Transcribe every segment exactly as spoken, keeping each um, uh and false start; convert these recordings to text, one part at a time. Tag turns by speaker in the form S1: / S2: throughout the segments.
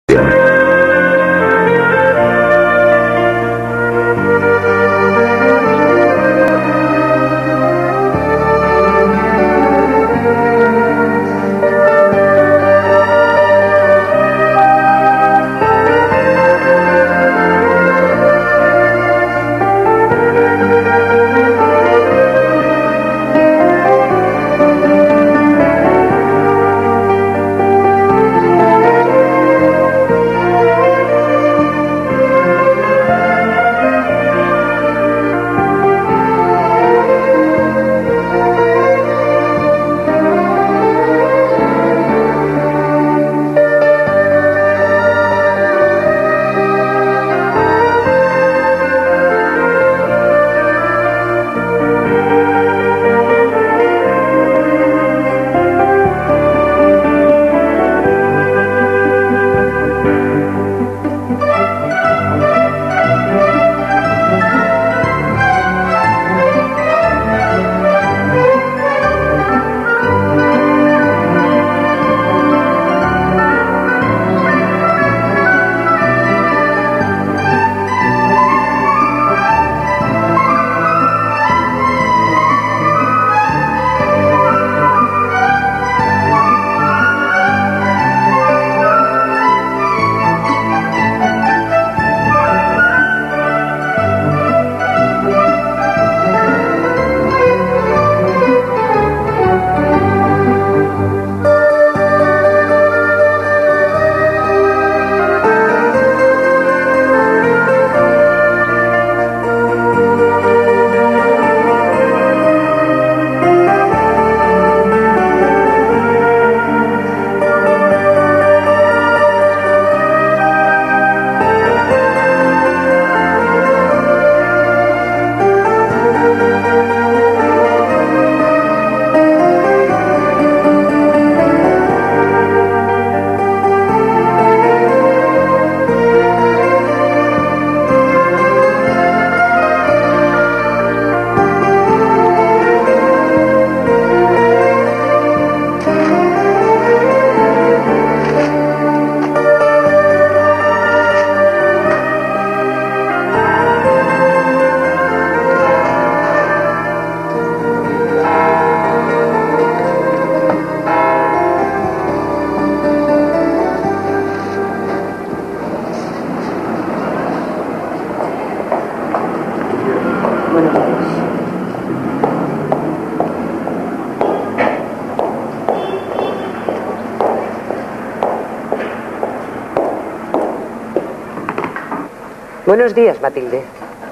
S1: Buenos días, Matilde.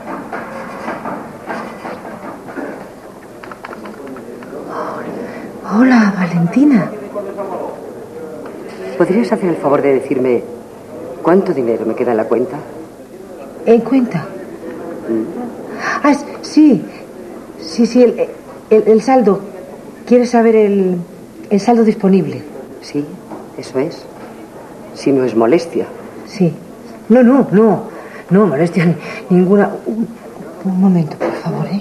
S2: Hola, Valentina.
S1: ¿Podrías hacer el favor de decirme cuánto dinero me queda en la cuenta?
S2: ¿En cuenta? ¿Mm? Ah, sí. Sí, sí, el, el, el saldo. ¿Quieres saber el, el saldo disponible?
S1: Sí, eso es. Si no es molestia.
S2: Sí. No, no, no. No, molestia ni, ninguna. Un, un momento, por favor, ¿eh?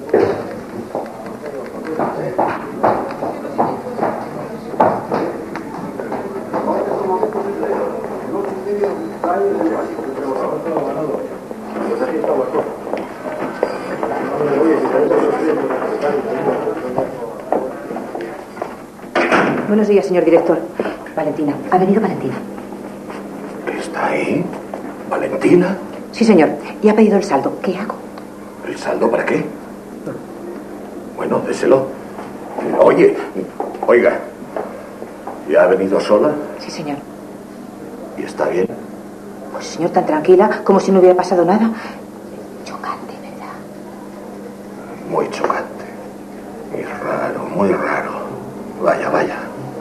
S3: Buenos días, señor director. Valentina. Ha venido Valentina.
S4: ¿Está ahí? ¿Valentina?
S3: Sí, señor. Y ha pedido el saldo. ¿Qué hago?
S4: ¿El saldo para qué? Bueno, déselo. Oye, oiga. ¿Ya ha venido sola?
S3: Sí, señor.
S4: ¿Y está bien?
S3: Pues, señor, tan tranquila, como si no hubiera pasado nada. Chocante, ¿verdad?
S4: Muy chocante. Muy raro, muy raro. Vaya, vaya.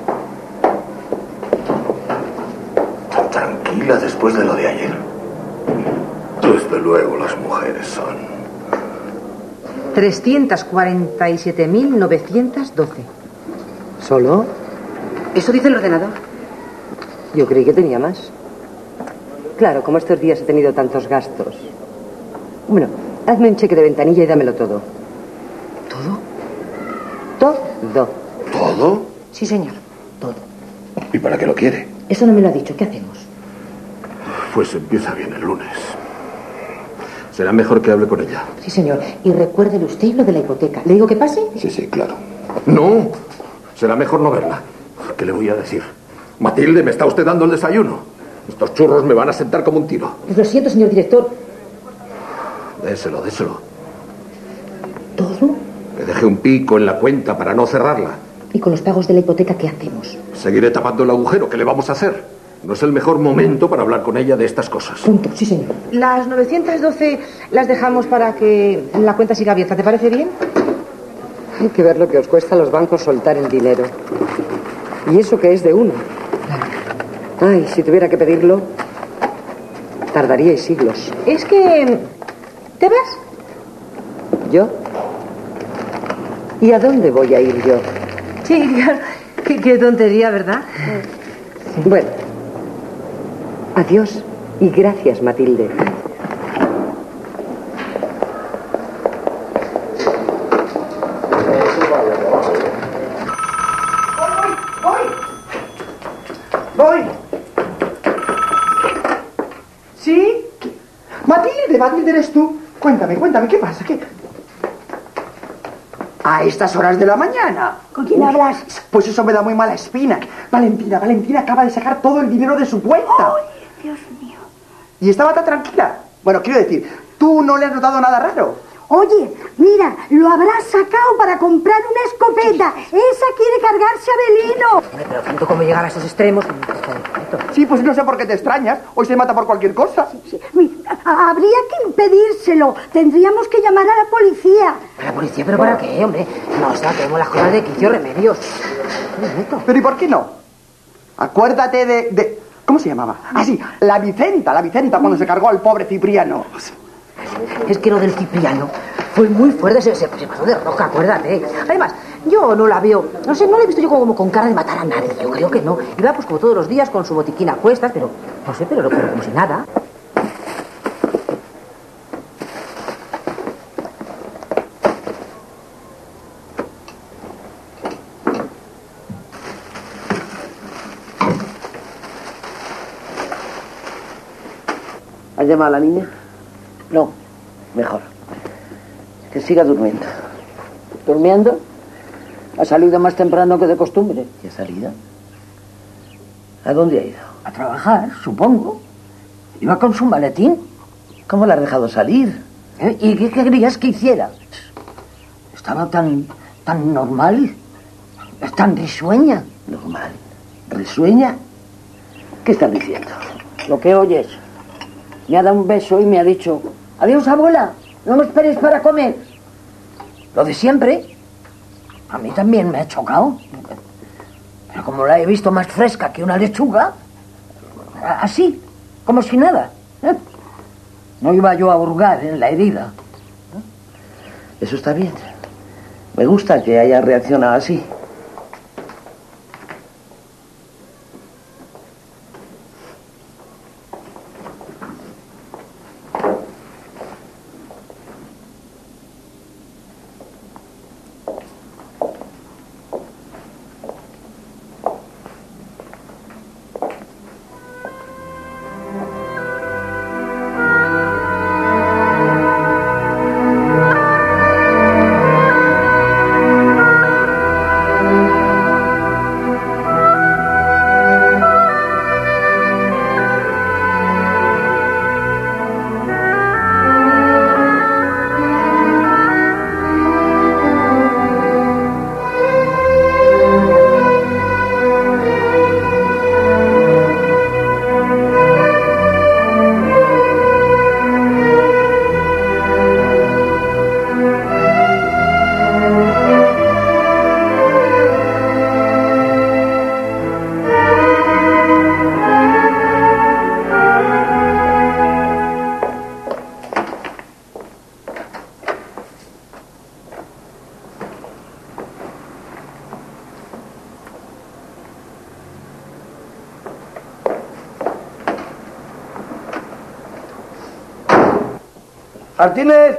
S4: Tan tranquila después de lo de ayer. Desde luego las mujeres son...
S2: trescientos cuarenta y siete mil novecientos doce.
S1: ¿Solo?
S3: ¿Eso dice el ordenador?
S1: Yo creí que tenía más. Claro, como estos días he tenido tantos gastos. Bueno, hazme un cheque de ventanilla y dámelo todo.
S3: ¿Todo?
S1: Todo.
S4: ¿Todo?
S3: Sí, señor. Todo.
S4: ¿Y para qué lo quiere?
S3: Eso no me lo ha dicho. ¿Qué hacemos?
S4: Pues empieza bien el lunes. Será mejor que hable con ella.
S3: Sí, señor. Y recuérdele usted lo de la hipoteca. ¿Le digo que pase?
S4: Sí, sí, claro. No, será mejor no verla. ¿Qué le voy a decir? Matilde, ¿me está usted dando el desayuno? Estos churros me van a sentar como un tiro.
S3: Pues lo siento, señor director.
S4: Déselo, déselo.
S3: ¿Todo?
S4: Que deje un pico en la cuenta para no cerrarla.
S3: ¿Y con los pagos de la hipoteca qué hacemos?
S4: Seguiré tapando el agujero. ¿Qué le vamos a hacer? No es el mejor momento para hablar con ella de estas cosas.
S3: Punto, sí, señor.
S2: Las novecientas doce las dejamos para que la cuenta siga abierta. ¿Te parece bien?
S1: Hay que ver lo que os cuesta a los bancos soltar el dinero. Y eso que es de uno. Ay, si tuviera que pedirlo, tardaríais siglos.
S2: Es que... ¿Te vas?
S1: ¿Yo? ¿Y a dónde voy a ir yo?
S2: Sí, claro. Qué, qué tontería, ¿verdad?
S1: Sí. Bueno. Adiós y gracias, Matilde.
S5: Voy, voy. ¿Sí? Matilde, Matilde, ¿eres tú? Cuéntame, cuéntame, ¿qué pasa? ¿Qué? A estas horas de la mañana.
S6: ¿Con quién hablas?
S5: Pues eso me da muy mala espina. Valentina, Valentina acaba de sacar todo el dinero de su cuenta.
S6: ¡Ay, Dios mío!
S5: Y estaba tan tranquila. Bueno, quiero decir, ¿tú no le has notado nada raro?
S6: Oye, mira, lo habrás sacado para comprar una escopeta. Esa quiere cargarse a Belino.
S3: Pero tanto como llegar a esos extremos...
S5: Sí, pues no sé por qué te extrañas. Hoy se mata por cualquier cosa.
S6: Sí, mira, habría que impedírselo. Tendríamos que llamar a la policía.
S3: ¿A la policía? ¿Pero para qué, hombre? No, o sea, tenemos las cosas de quicio, remedios.
S5: ¿Pero y por qué no? Acuérdate de... de... ¿Cómo se llamaba? Ah, sí, la Vicenta, la Vicenta, cuando se cargó al pobre Cipriano.
S3: Es que lo del Cipriano fue muy fuerte, se, se, se pasó de roca, acuérdate. Además, yo no la veo, no sé, no la he visto yo como con cara de matar a nadie, yo creo que no. Iba pues como todos los días con su botiquín a cuestas, pero, no sé, pero, pero como si nada.
S7: ¿Has llamado a la niña? No, mejor. Que siga durmiendo.
S8: ¿Durmiendo? Ha salido más temprano que de costumbre.
S7: ¿Y ha salido? ¿A dónde ha ido?
S8: A trabajar, supongo. Iba con su maletín.
S7: ¿Cómo la has dejado salir?
S8: ¿Eh? ¿Y qué querías que hiciera? Estaba tan, tan normal, tan risueña.
S7: ¿Normal? ¿Risueña? ¿Qué estás diciendo?
S8: Lo que oyes. Me ha dado un beso y me ha dicho: adiós, abuela, no me esperes para comer. Lo de siempre. A mí también me ha chocado. Pero como la he visto más fresca que una lechuga, así, como si nada. ¿eh? No iba yo a hurgar en la herida.
S7: Eso está bien. Me gusta que haya reaccionado así.
S5: ¡Martínez!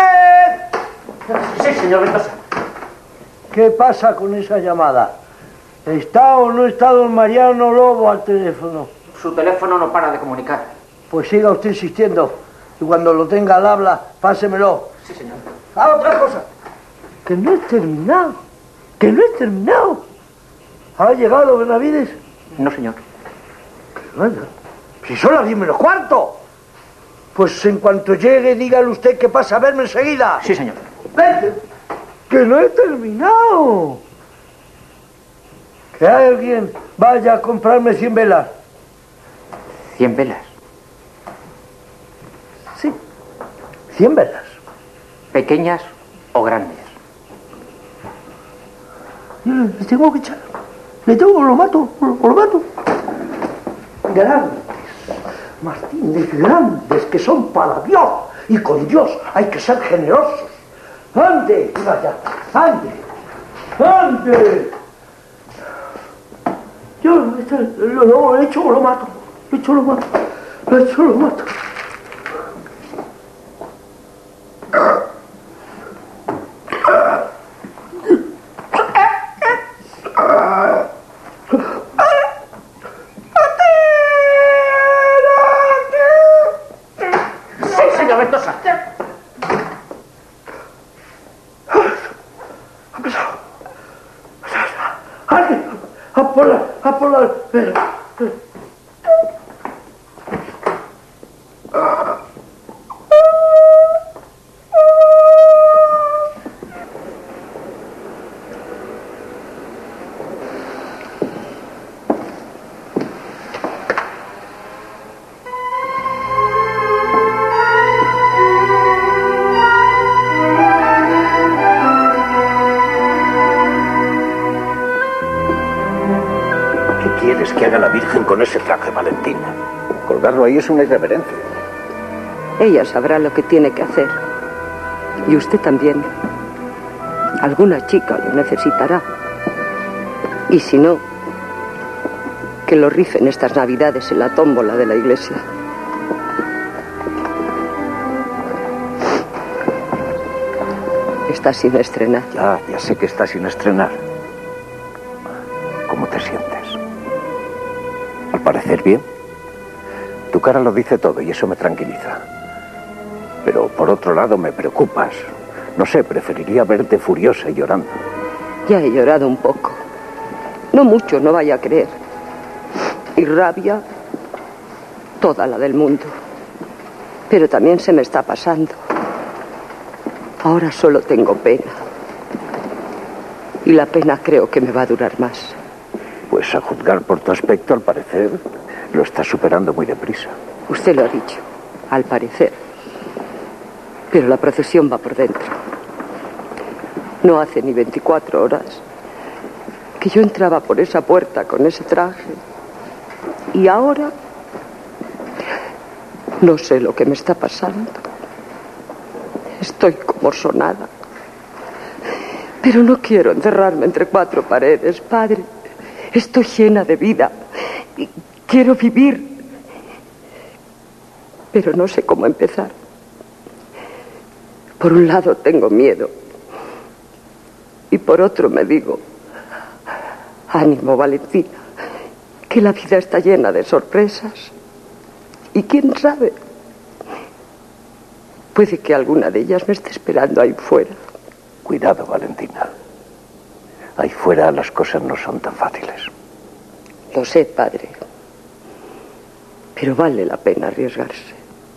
S5: ¡Martínez!
S9: Sí, señor Mendoza.
S8: ¿Qué pasa con esa llamada?
S9: ¿Está o no está don Mariano Lobo al teléfono?
S8: Su teléfono no para de comunicar.
S9: Pues siga usted insistiendo. Y cuando lo tenga al habla, pásemelo.
S8: Sí, señor.
S9: Ah, otra cosa. Que no es terminado. Que no es terminado. ¿Ha llegado Benavides?
S8: No, señor.
S9: Que vaya. Si son las diez menos cuarto. Pues en cuanto llegue, dígale usted que pasa a verme enseguida.
S8: Sí, señor.
S9: Vete. Que no he terminado. Que alguien vaya a comprarme cien velas.
S8: ¿Cien velas?
S9: Sí, cien velas.
S8: ¿Pequeñas o grandes?
S9: Le tengo que echar. Le tengo, lo mato, lo, lo mato. Grandes. Martínez, grandes, que son para Dios. Y con Dios hay que ser generosos. ¡Ande! Vaya, ande. ¡Ande! Yo lo, lo, lo echo o lo mato. Lo echo o lo mato. Lo echo o lo mato.
S8: Sí, señor Ventosa.
S9: Ha pasado. ¡Alguien! ¡A por la... a por la...
S4: ¿Quieres que haga la Virgen con ese traje, Valentina? Colgarlo ahí es una irreverencia.
S1: Ella sabrá lo que tiene que hacer. Y usted también. Alguna chica lo necesitará. Y si no, que lo rifen estas navidades en la tómbola de la iglesia. Está sin estrenar.
S4: Ya, ya sé que está sin estrenar. ¿Cómo te sientes? Al parecer bien. Tu cara lo dice todo y eso me tranquiliza. Pero por otro lado me preocupas. No sé, preferiría verte furiosa y llorando.
S1: Ya he llorado un poco. No mucho, no vaya a creer. Y rabia, toda la del mundo. Pero también se me está pasando. Ahora solo tengo pena. Y la pena creo que me va a durar más.
S4: Pues a juzgar por tu aspecto, al parecer, lo estás superando muy deprisa.
S1: Usted lo ha dicho, al parecer. Pero la procesión va por dentro. No hace ni veinticuatro horas que yo entraba por esa puerta con ese traje. Y ahora no sé lo que me está pasando. Estoy como sonada. Pero no quiero encerrarme entre cuatro paredes, padre. Estoy llena de vida y quiero vivir, pero no sé cómo empezar. Por un lado tengo miedo y por otro me digo, ánimo, Valentina, que la vida está llena de sorpresas y quién sabe, puede que alguna de ellas me esté esperando ahí fuera.
S4: Cuidado, Valentina. Ahí fuera las cosas no son tan fáciles.
S1: Lo sé, padre. Pero vale la pena arriesgarse.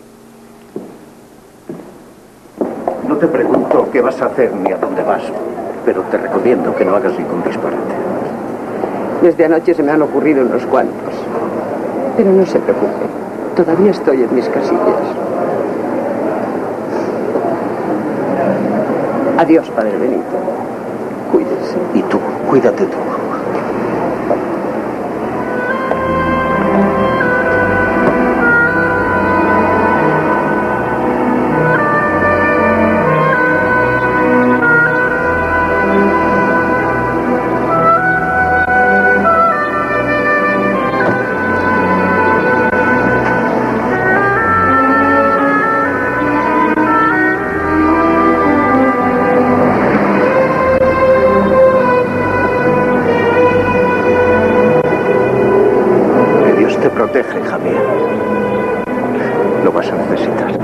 S4: No te pregunto qué vas a hacer ni a dónde vas, pero te recomiendo que no hagas ningún disparate.
S1: Desde anoche se me han ocurrido unos cuantos. Pero no se preocupe. Todavía estoy en mis casillas. Adiós, padre Benito. Cuídese.
S4: Y tú, cuídate tú. protege, hija mía. Lo vas a necesitar.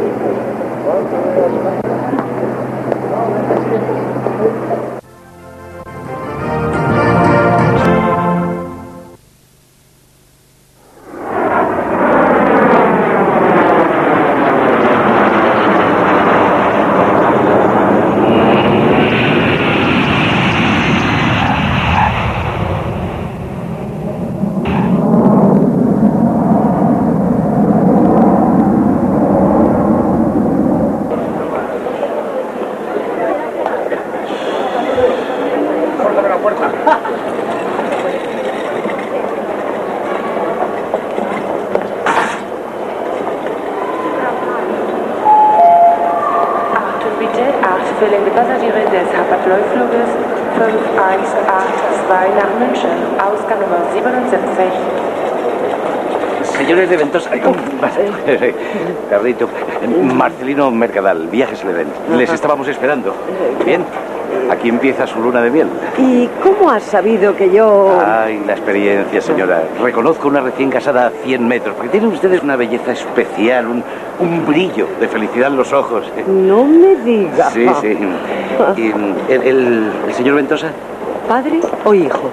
S10: Fehlende Passagiere des Hapag-Lloyd-Fluges fünf eins acht zwei nach München, Ausgang Nummer siebenundsiebzig.
S11: Señores de Ventosa, Carlito, Marcelino Mercadal, Viajes Leven. Les estábamos esperando. Bien, aquí empieza su luna de miel.
S1: ¿Y cómo has sabido que yo...?
S11: Ay, la experiencia, señora. Reconozco una recién casada a cien metros, porque tienen ustedes una belleza especial, un, un brillo de felicidad en los ojos.
S1: No me diga.
S11: Sí, sí. ¿Y el, el, el señor Ventosa?
S1: ¿Padre o hijo?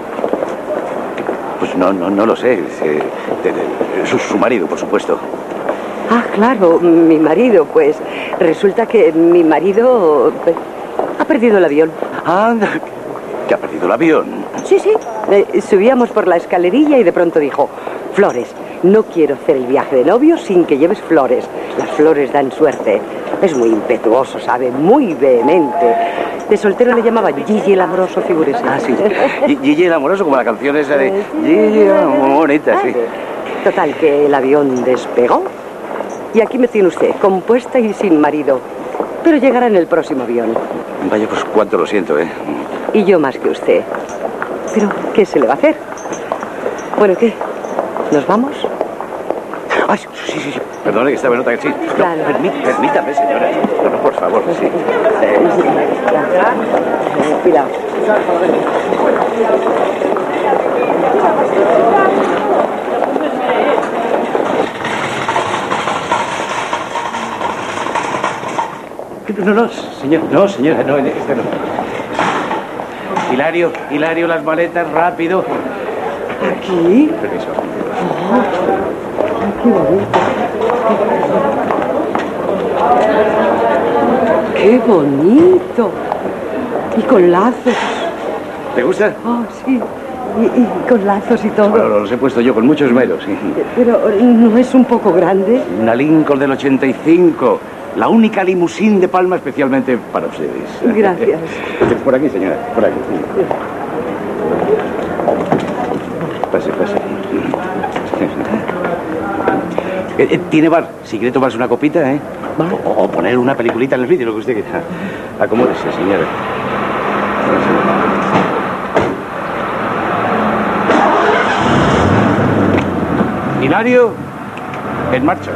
S11: Pues no, no, no lo sé. Eh, su, su marido, por supuesto.
S1: Ah, claro, mi marido. Pues resulta que mi marido pues, ha perdido el avión.
S11: Ah, ¿que ha perdido el avión?
S1: Sí, sí. Eh, subíamos por la escalerilla y de pronto dijo: Flores, no quiero hacer el viaje de novio sin que lleves flores. Las flores dan suerte. Es muy impetuoso, ¿sabe? Muy vehemente. De soltero le llamaba Gigi el amoroso, figúrese.
S11: Ah, sí. Gigi el amoroso, como la canción esa de Gigi, muy bonita, sí.
S1: Total, que el avión despegó. Y aquí me tiene usted, compuesta y sin marido. Pero llegará en el próximo avión.
S11: Vaya, pues cuánto lo siento, ¿eh?
S1: Y yo más que usted. Pero, ¿qué se le va a hacer? Bueno, ¿qué? ¿Nos vamos?
S11: Ay, sí, sí, sí. Perdone que estaba en otra que sí.
S1: Claro.
S11: No, permí, permítame, señora. No, no, por favor, sí. Eh,
S1: Cuidado.
S11: No, no, señor, no, señora, no, este no. Hilario, Hilario, las maletas, rápido.
S1: ¿Aquí?
S11: Permiso.
S1: Oh, qué bonito. ¡Qué bonito! Y con lazos.
S11: ¿Te gusta?
S1: Oh, sí. Y, y con lazos y todo.
S11: Bueno, los he puesto yo con mucho esmero, sí.
S1: Pero, ¿no es un poco grande?
S11: Una Lincoln del ochenta y cinco. La única limusín de Palma especialmente para ustedes.
S1: Gracias.
S11: Por aquí, señora, por aquí. Pase, pase. ¿Tiene bar? Si quiere tomarse una copita, ¿eh? O, o poner una peliculita en el vídeo, lo que usted quiera. Acomódese, señora. Hilario, en marcha.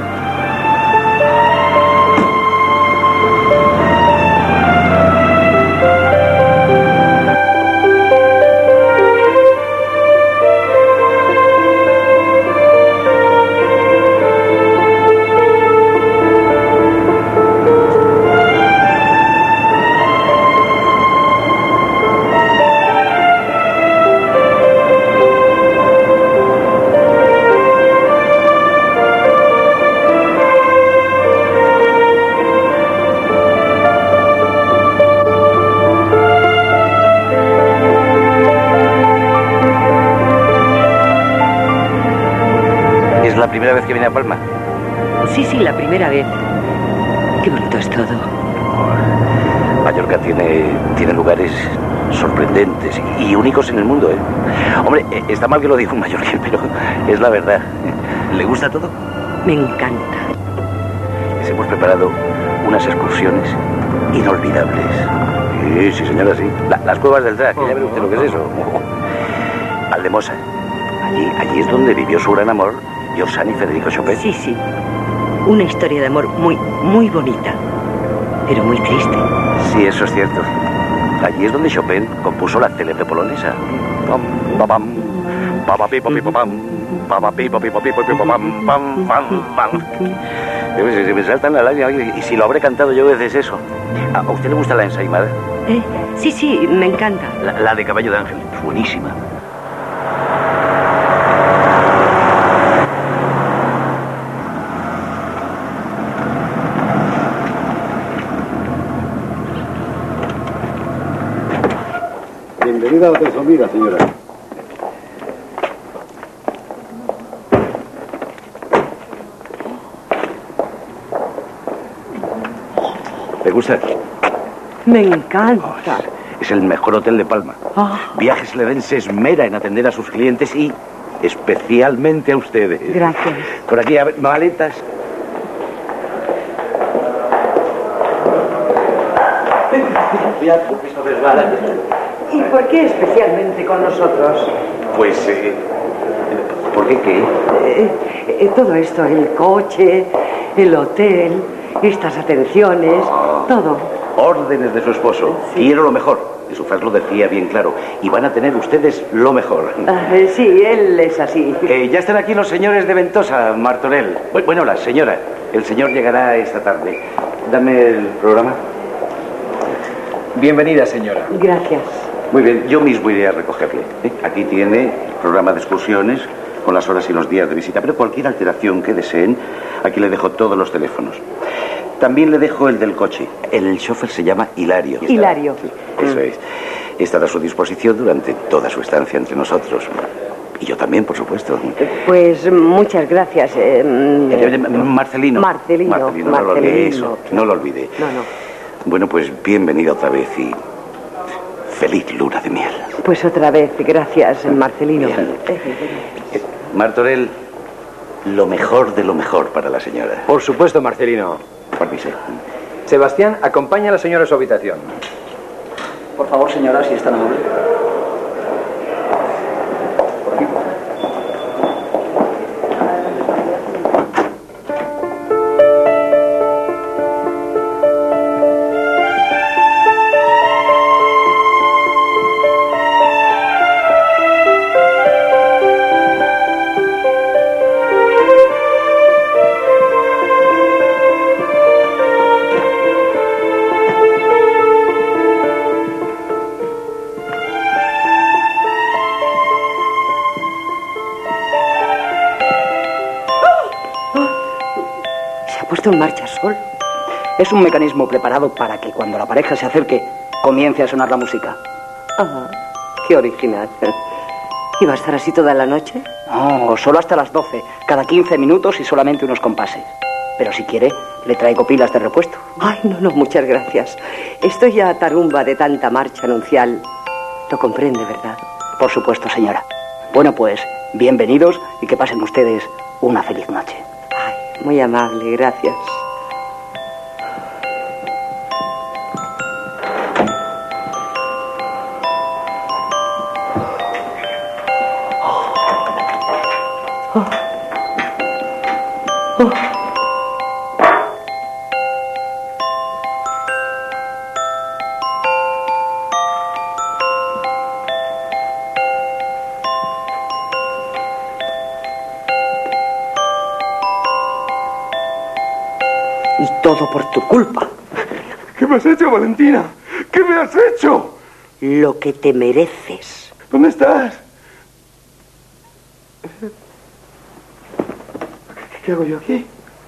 S11: ¿La primera vez que viene a Palma?
S1: Sí, sí, la primera vez. Qué bonito es todo.
S11: Mallorca tiene, tiene lugares sorprendentes y únicos en el mundo, ¿eh? Hombre, está mal que lo diga un mallorquín, pero es la verdad. ¿Le gusta todo?
S1: Me encanta.
S11: Les hemos preparado unas excursiones inolvidables. Sí, sí, señora, sí. La, las cuevas del Drac, ya ve usted lo que es eso. Valdemosa. Allí, allí es donde vivió su gran amor, George y Federico Chopin.
S1: Sí, sí. Una historia de amor muy, muy bonita, pero muy triste.
S11: Sí, eso es cierto. Allí es donde Chopin compuso la célebre polonesa. Pam, pam, pam, pam, pam, pam, pam. Pam, pipo, pipo, pipo, pipo, pam, pam, pam, pam. Se me saltan la lágrima. Y si lo habré cantado yo veces eso. ¿A usted le gusta la ensaimada?
S1: Eh, sí, sí, me encanta.
S11: La, la de Caballo de Ángel, es buenísima.
S12: Bienvenida a la Tezomira, señora.
S11: ¿Le gusta?
S1: Me encanta.
S11: Oh, es, es el mejor hotel de Palma.
S1: Oh.
S11: Viajes Leven se esmera en atender a sus clientes y especialmente a ustedes.
S1: Gracias.
S11: Por aquí, a ver, maletas.
S1: ¿Y por qué especialmente con nosotros?
S11: Pues, eh, ¿por qué qué?
S1: Eh, eh, todo esto, el coche, el hotel, estas atenciones,
S11: Oh.
S1: todo.
S11: Órdenes de su esposo.
S1: Sí.
S11: Quiero lo mejor. Su Fer lo decía bien claro. Y van a tener ustedes lo mejor.
S1: Ah, eh, sí, él es así.
S11: Eh, ya están aquí los señores de Ventosa, Martorell. Bueno, la señora. El señor llegará esta tarde. Dame el programa.
S13: Bienvenida, señora.
S1: Gracias.
S11: Muy bien, yo mismo iré a recogerle. ¿eh? Aquí tiene el programa de excursiones con las horas y los días de visita, pero cualquier alteración que deseen, aquí le dejo todos los teléfonos. También le dejo el del coche. El chofer se llama Hilario.
S1: Hilario.
S11: Sí, eso es. Estará a su disposición durante toda su estancia entre nosotros. Y yo también, por supuesto.
S1: Pues muchas gracias. Eh,
S11: Eh, Marcelino.
S1: Marcelino.
S11: Marcelino, no lo olvide eso. No lo olvide.
S1: No, no.
S11: Bueno, pues bienvenida otra vez y feliz luna de miel.
S1: Pues otra vez, gracias, Marcelino.
S11: Eh, Martorell, lo mejor de lo mejor para la señora.
S13: Por supuesto, Marcelino.
S11: Permiso.
S13: Sebastián, acompaña a la señora a su habitación.
S14: Por favor, señora, si es tan amable.
S1: Puesto en marcha solo.
S14: Es un mecanismo preparado para que cuando la pareja se acerque comience a sonar la música.
S1: Ah, qué original. ¿Y va a estar así toda la noche?
S14: No, solo hasta las doce, cada quince minutos y solamente unos compases. Pero si quiere, le traigo pilas de repuesto.
S1: Ay, no, no, muchas gracias. Estoy ya tarumba de tanta marcha nupcial. Lo comprende, ¿verdad?
S14: Por supuesto, señora. Bueno, pues, bienvenidos y que pasen ustedes una feliz noche.
S1: Muy amable, gracias. Oh. Oh. Y todo por tu culpa.
S9: ¿Qué me has hecho, Valentina? ¿Qué me has hecho?
S1: Lo que te mereces.
S9: ¿Dónde estás? ¿Qué hago yo aquí?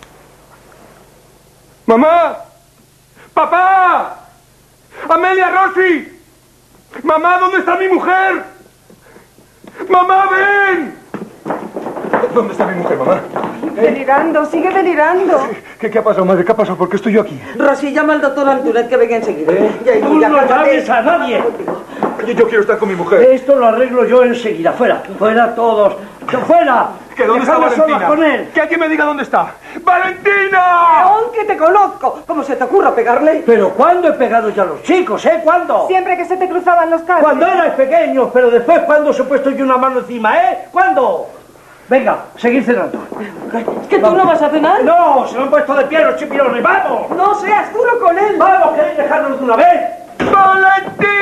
S9: ¡Mamá! ¡Papá! ¡Amelia, Rosy! ¡Mamá, ¿dónde está mi mujer? ¡Mamá, ven! ¿Dónde está mi mujer, mamá?
S15: Delirando, sigue delirando.
S9: ¿Qué, ¿Qué ha pasado, madre? ¿Qué ha pasado? ¿Por qué estoy yo aquí?
S15: Rosy, llama al doctor Antunet que venga enseguida.
S9: ¿Eh?
S15: Ya, ya,
S9: Tú
S15: ya,
S9: no
S15: cálmate.
S9: llames a nadie. Yo, yo quiero estar con mi mujer.
S16: Esto lo arreglo yo enseguida. Fuera, fuera todos. ¡Fuera!
S9: ¿Que dónde está
S16: Dejadme sola
S9: Valentina?
S16: con él.
S9: Que alguien me diga dónde está. ¡Valentina!
S15: León, que te conozco. ¿Cómo se te ocurre pegarle?
S16: ¿Pero cuándo he pegado yo a los chicos, eh? ¿Cuándo?
S15: Siempre que se te cruzaban los cables.
S16: Cuando erais pequeños, pero después, ¿cuándo os he puesto yo una mano encima, eh? ¿Cuándo? Venga, seguid cenando.
S15: ¿Es que tú no vas a cenar?
S16: No, se me han puesto de pie los chipirones. ¡Vamos!
S15: No seas duro con él.
S16: ¡Vamos, queréis dejarnos de una vez!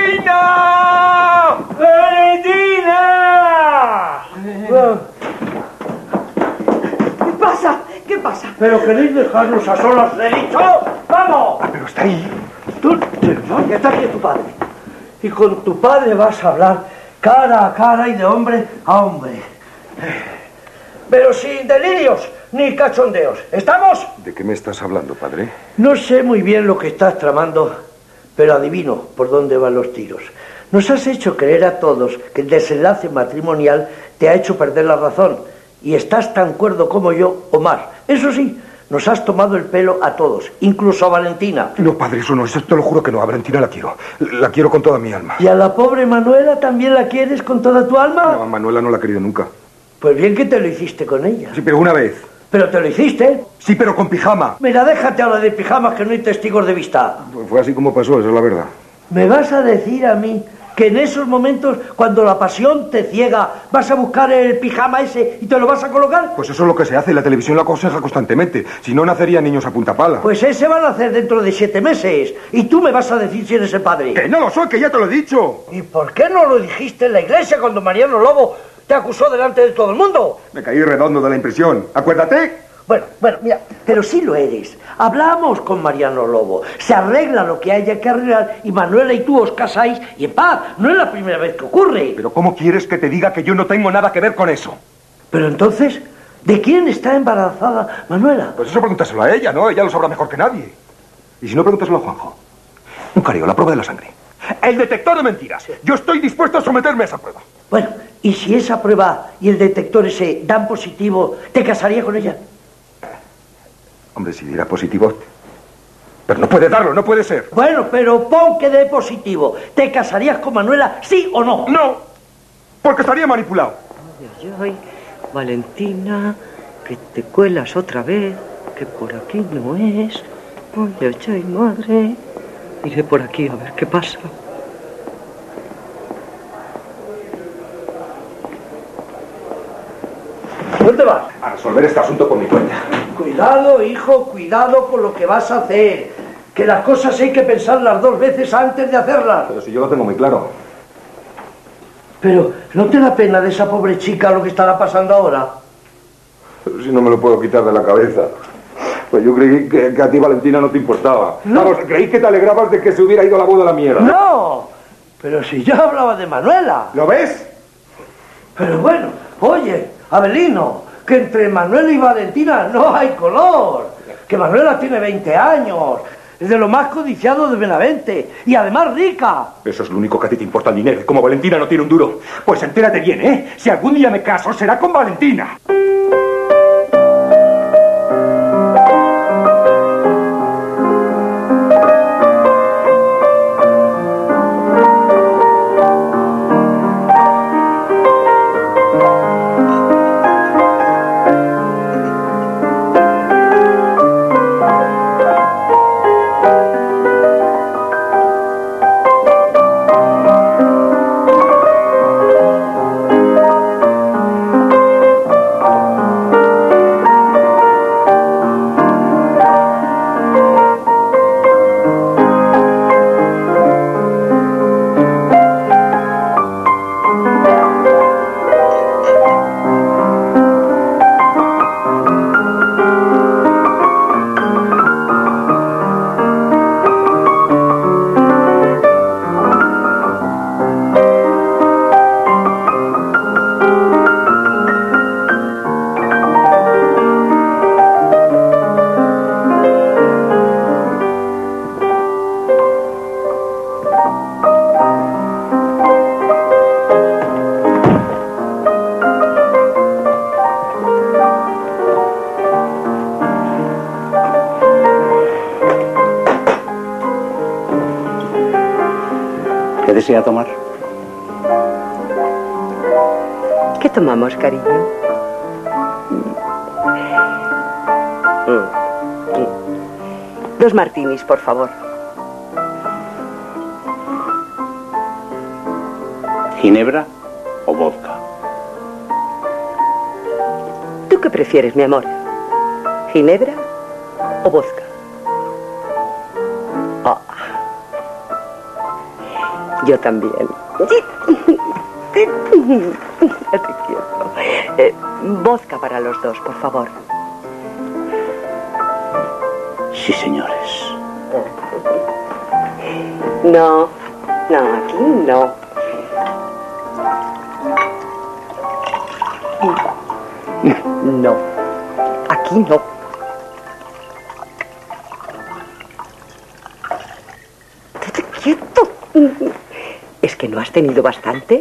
S9: ¡Valentina!
S16: ¡Valentina! Pero queréis dejarnos a solas, le he dicho. ¡Vamos!
S9: Ah, pero está ahí.
S16: Tú, ¿no? Está aquí tu padre. Y con tu padre vas a hablar cara a cara y de hombre a hombre. Pero sin delirios ni cachondeos. ¿Estamos?
S17: ¿De qué me estás hablando, padre?
S16: No sé muy bien lo que estás tramando, pero adivino por dónde van los tiros. Nos has hecho creer a todos que el desenlace matrimonial te ha hecho perder la razón. Y estás tan cuerdo como yo o más. Eso sí, nos has tomado el pelo a todos, incluso a Valentina.
S17: No, padre, eso no, eso te lo juro que no. A Valentina la quiero. La quiero con toda mi alma.
S16: ¿Y a la pobre Manuela también la quieres con toda tu alma?
S17: No, a Manuela no la he querido nunca.
S16: Pues bien que te lo hiciste con ella.
S17: Sí, pero una vez.
S16: ¿Pero te lo hiciste?
S17: Sí, pero con pijama.
S16: Mira, déjate ahora de pijamas que no hay testigos de vista.
S17: Pues fue así como pasó, esa es la verdad.
S16: ¿Me vas a decir a mí que en esos momentos, cuando la pasión te ciega, vas a buscar el pijama ese y te lo vas a colocar?
S17: Pues eso es lo que se hace, la televisión lo aconseja constantemente. Si no, nacerían niños a punta pala.
S16: Pues ese van a nacer dentro de siete meses. Y tú me vas a decir si eres el padre.
S17: ¡Que no lo soy, que ya te lo he dicho!
S16: ¿Y por qué no lo dijiste en la iglesia cuando Mariano Lobo te acusó delante de todo el mundo?
S17: Me caí redondo de la impresión. Acuérdate.
S16: Bueno, bueno, mira, pero sí lo eres. Hablamos con Mariano Lobo, se arregla lo que haya que arreglar y Manuela y tú os casáis y en paz. No es la primera vez que ocurre.
S17: Pero ¿cómo quieres que te diga que yo no tengo nada que ver con eso?
S16: Pero entonces, ¿de quién está embarazada Manuela?
S17: Pues eso pregúntaselo a ella, ¿no? Ella lo sabrá mejor que nadie. Y si no, pregúntaselo a Juanjo. Un careo, la prueba de la sangre. El detector de mentiras. Yo estoy dispuesto a someterme a esa prueba.
S16: Bueno, ¿y si esa prueba y el detector ese dan positivo, te casaría con ella?
S17: Hombre, si diera positivo... Pero no puede darlo, no puede ser.
S16: Bueno, pero pon que dé positivo. ¿Te casarías con Manuela, sí o no?
S17: No, porque estaría manipulado.
S1: Ay, ay, Valentina, que te cuelas otra vez, que por aquí no es. Ay, ay, ay, madre. Iré por aquí a ver qué pasa.
S16: ¿Dónde vas?
S17: A resolver este asunto por mi cuenta.
S16: Cuidado, hijo, cuidado con lo que vas a hacer. Que las cosas hay que pensarlas dos veces antes de hacerlas.
S17: Pero si yo lo tengo muy claro.
S16: Pero, ¿no te da pena de esa pobre chica lo que estará pasando ahora?
S17: Pero si no me lo puedo quitar de la cabeza. Pues yo creí que, que a ti, Valentina, no te importaba. ¿No? Vamos, creí que te alegrabas de que se hubiera ido la boda a la mierda.
S16: ¡No! Pero si yo hablaba de Manuela.
S17: ¿Lo ves?
S16: Pero bueno, oye, Abelino, que entre Manuela y Valentina no hay color. Que Manuela tiene veinte años. Es de lo más codiciado de Benavente. Y además rica.
S17: Eso es lo único que a ti te importa el dinero. Como Valentina no tiene un duro. Pues entérate bien, ¿eh? Si algún día me caso, será con Valentina.
S11: ¿Qué desea tomar?
S1: ¿Qué tomamos, cariño? Dos martinis, por favor.
S11: ¿Ginebra o vodka?
S1: ¿Tú qué prefieres, mi amor? ¿Ginebra o vodka? Oh. Yo también. Ya te quiero. Eh, vodka para los dos, por favor.
S11: Sí, señores.
S1: No, no, aquí no. No, aquí no. Estate quieto. ¿Es que no has tenido bastante?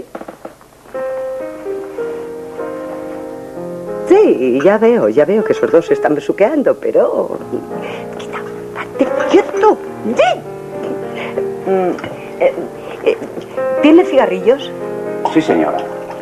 S1: Sí, ya veo, ya veo que esos dos se están besuqueando, pero... Quita, estate quieto. ¡Sí! Mm, eh, eh, ¿Tiene cigarrillos?
S11: Sí, señora.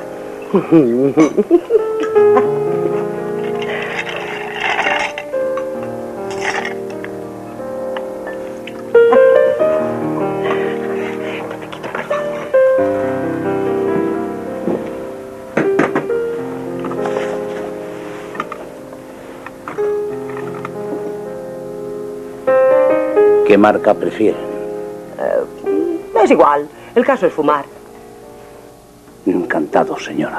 S11: ¿Qué marca prefieren?
S1: Uh, es igual, el caso es fumar.
S11: Encantado, señora.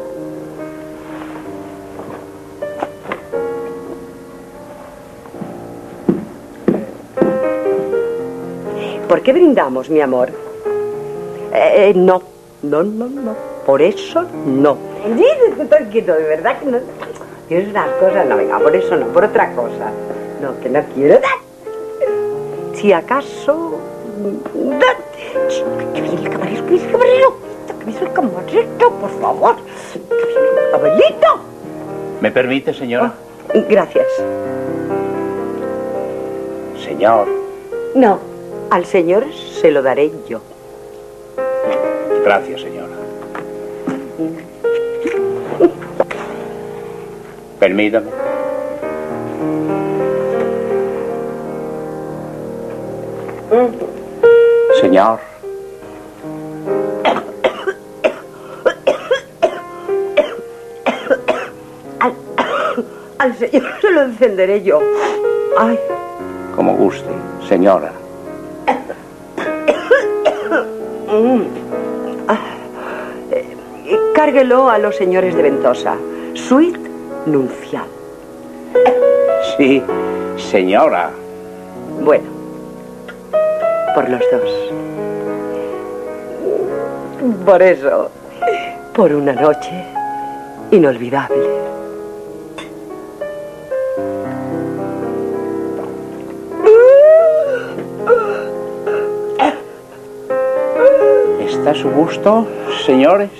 S1: ¿Por qué brindamos, mi amor? Eh, no, no, no, no. Por eso no. Sí, tranquilo, de verdad que no. Tienes unas cosas, no, venga, por eso no, por otra cosa. No, que no quiero. Si acaso... Que viene el camarero, que viene el camarero. Que viene el camarero, por favor. Que viene el camarero.
S11: ¿Me permite, señora?
S1: Oh, gracias.
S11: Señor.
S1: No, al señor se lo daré yo.
S11: Gracias, señora. Permítame. Señor.
S1: Al, al señor se lo encenderé yo. Ay.
S11: Como guste, señora.
S1: Cárguelo a los señores de Ventosa. Suite nupcial.
S11: Sí, señora.
S1: Bueno, por los dos. Por eso, por una noche inolvidable.
S11: ¿Está a su gusto, señores?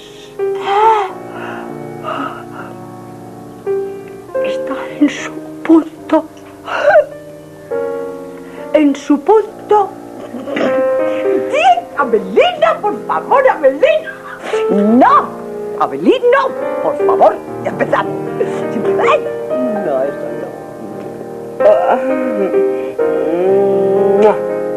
S1: Está en su punto. En su punto. Sí, Abelina, por favor, Abelina. No, Abelino, por favor, ya empezamos. Ay, no, eso no. Ah.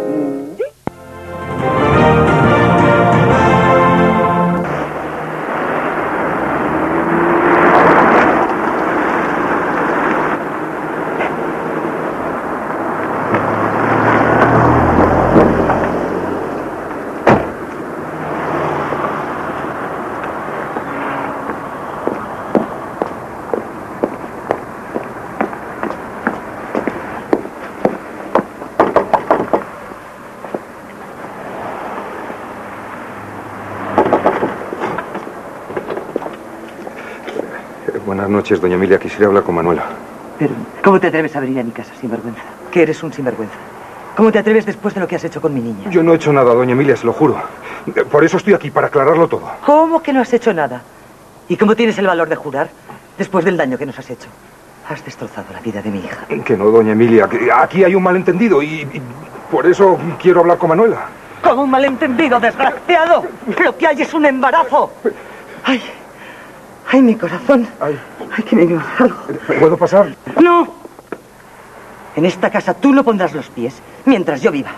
S17: Buenas noches, doña Emilia. Quisiera hablar con Manuela.
S18: Pero, ¿cómo te atreves a venir a mi casa, sinvergüenza? Que eres un sinvergüenza. ¿Cómo te atreves después de lo que has hecho con mi niña?
S17: Yo no he hecho nada, doña Emilia, se lo juro. Por eso estoy aquí, para aclararlo todo.
S18: ¿Cómo que no has hecho nada? ¿Y cómo tienes el valor de jurar después del daño que nos has hecho? Has destrozado la vida de mi hija.
S17: Que no, doña Emilia, que aquí hay un malentendido y, y por eso quiero hablar con Manuela.
S18: ¿Cómo un malentendido, desgraciado? Lo que hay es un embarazo. Ay, ay, mi corazón.
S17: Ay,
S18: ay que me dio algo.
S17: ¿Puedo pasar?
S18: No. En esta casa tú no pondrás los pies mientras yo viva.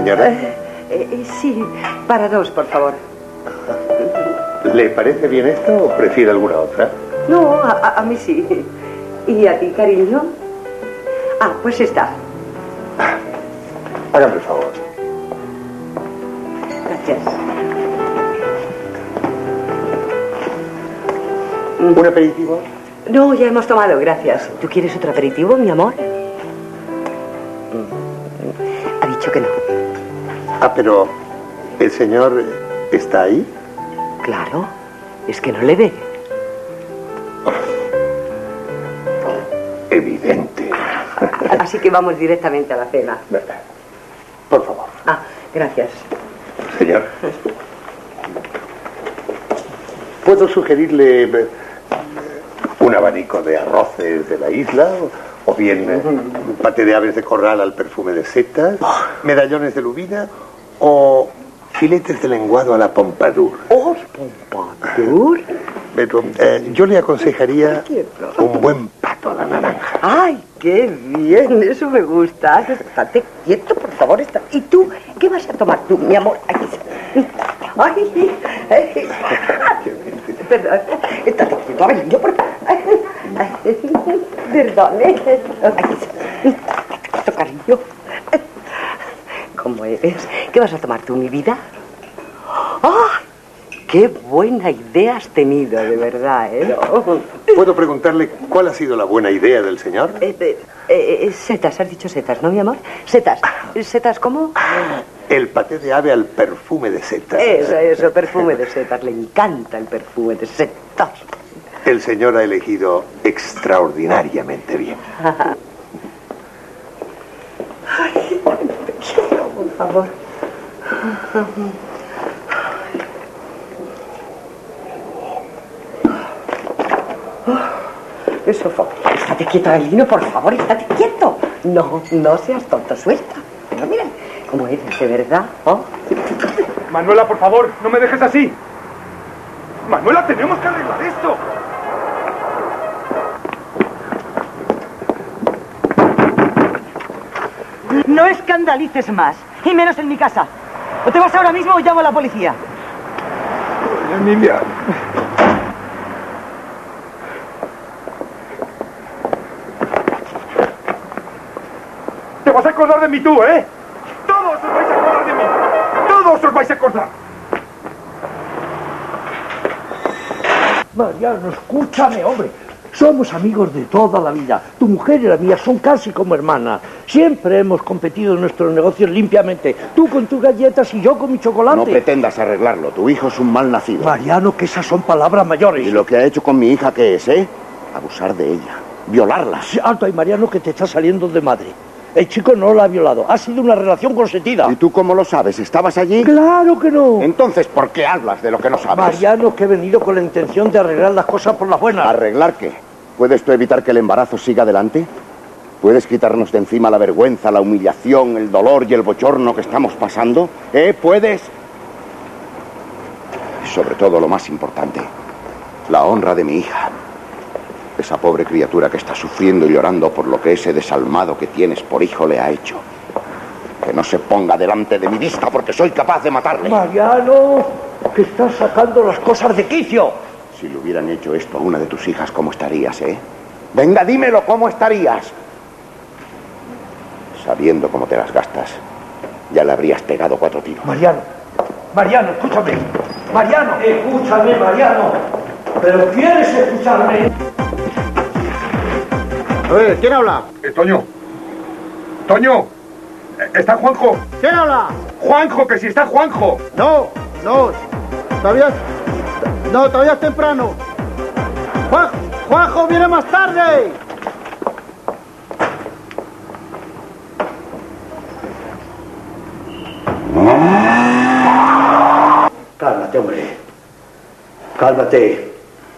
S4: señora?
S1: Eh, eh, sí, para dos, por favor.
S4: ¿Le parece bien esto o prefiere alguna otra?
S1: No, a, a- a mí sí. ¿Y a ti, cariño? Ah, pues está.
S4: Hágame el favor.
S1: Gracias.
S4: ¿Un aperitivo?
S1: No, ya hemos tomado, gracias. ¿Tú quieres otro aperitivo, mi amor? Ha dicho que no.
S4: Ah, pero ¿el señor está ahí?
S1: Claro, es que no le ve.
S4: Evidente.
S1: Así que vamos directamente a la cena.
S4: Por favor.
S1: Ah, gracias.
S4: Señor. ¿Puedo sugerirle eh, un abanico de arroces de la isla? O bien eh, un paté de aves de corral al perfume de setas, medallones de lubina o filetes de lenguado a la Pompadour.
S1: ¡Oh, Pompadour!
S4: Pero eh, yo le aconsejaría un buen pato a la naranja.
S1: ¡Ay, qué bien! Eso me gusta. Estate quieto, por favor. Está... ¿Y tú? ¿Qué vas a tomar tú, mi amor? Aquí está. ¡Ay! ay. Perdón. Estate quieto. A ver, yo por... Ay, perdón. Aquí está. Estate quieto, cariño. ¿Cómo eres? ¿Qué vas a tomar tú, mi vida? ¡Ay! ¡Qué buena idea has tenido, de verdad, eh!
S4: ¿Puedo preguntarle cuál ha sido la buena idea del señor?
S1: Eh, eh, eh, setas, has dicho setas, ¿no, mi amor? Setas. ¿Setas cómo?
S4: El paté de ave al perfume de setas.
S1: Eso, eso, perfume de setas. Le encanta el perfume de setas.
S4: El señor ha elegido extraordinariamente bien.
S1: Ay, te quiero, por favor. Eso fue. Estate quieto, Avelino, por favor, estate quieto. No, no seas tonto, suelta. Pero mira, cómo eres, de verdad. ¿Oh?
S17: Manuela, por favor, no me dejes así. Manuela, tenemos que arreglar esto.
S18: No escandalices más, y menos en mi casa. O te vas ahora mismo o llamo a la policía.
S17: Emilia. Te vas a acordar de mí tú, ¿eh? Todos os vais a acordar de mí. Todos os vais a acordar.
S16: Mariano, escúchame, hombre. Somos amigos de toda la vida. Tu mujer y la mía son casi como hermanas. Siempre hemos competido en nuestros negocios limpiamente. Tú con tus galletas y yo con mi chocolate.
S19: No pretendas arreglarlo. Tu hijo es un mal nacido.
S16: Mariano, que esas son palabras mayores.
S19: ¿Y lo que ha hecho con mi hija qué es, eh? Abusar de ella. Violarla.
S16: Sí, alto ahí, Mariano, que te está saliendo de madre. El chico no la ha violado. Ha sido una relación consentida.
S19: ¿Y tú cómo lo sabes? ¿Estabas allí?
S16: ¡Claro que no!
S19: Entonces, ¿por qué hablas de lo que no sabes?
S16: Mariano, que he venido con la intención de arreglar las cosas por las buenas.
S19: ¿Arreglar qué? ¿Puedes tú evitar que el embarazo siga adelante? ¿Puedes quitarnos de encima la vergüenza, la humillación, el dolor y el bochorno que estamos pasando? ¿Eh? ¿Puedes? Y sobre todo, lo más importante, la honra de mi hija. Esa pobre criatura que está sufriendo y llorando por lo que ese desalmado que tienes por hijo le ha hecho. Que no se ponga delante de mi vista porque soy capaz de matarle.
S16: Mariano, que estás sacando las cosas de quicio.
S19: Si le hubieran hecho esto a una de tus hijas, ¿cómo estarías, eh? Venga, dímelo, ¿cómo estarías? Sabiendo cómo te las gastas, ya le habrías pegado cuatro tiros.
S16: Mariano, Mariano, escúchame. Mariano, escúchame, Mariano. ¿Pero quieres escucharme?
S19: A ver, ¿quién habla?
S17: Eh, Toño. Toño. Eh, ¿Está Juanjo?
S19: ¿Quién habla?
S17: Juanjo, que si está Juanjo.
S19: No, no. Todavía... No, todavía es temprano. Juan, Juanjo viene más tarde.
S16: Cálmate, hombre. Cálmate.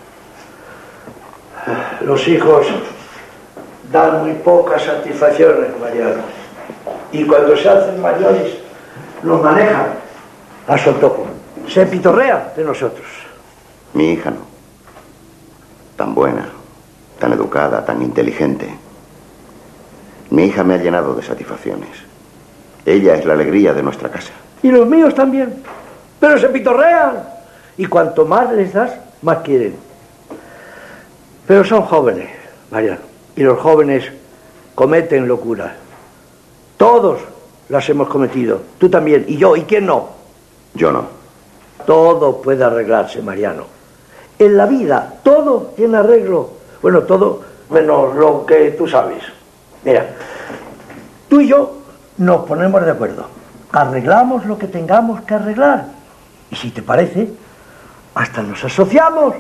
S16: Los hijos dan muy pocas satisfacciones, Mariano. Y cuando se hacen mayores, los manejan a su antojo. Se pitorrea de nosotros.
S19: Mi hija no. Tan buena, tan educada, tan inteligente. Mi hija me ha llenado de satisfacciones. Ella es la alegría de nuestra casa.
S16: Y los míos también. Pero se pitorrean. Y cuanto más les das, más quieren. Pero son jóvenes, Mariano. Y los jóvenes cometen locuras. Todos las hemos cometido. Tú también. Y yo. ¿Y quién no?
S19: Yo no.
S16: Todo puede arreglarse, Mariano. En la vida, todo tiene arreglo. Bueno, todo menos lo que tú sabes. Mira, tú y yo nos ponemos de acuerdo. Arreglamos lo que tengamos que arreglar. Y si te parece, hasta nos asociamos.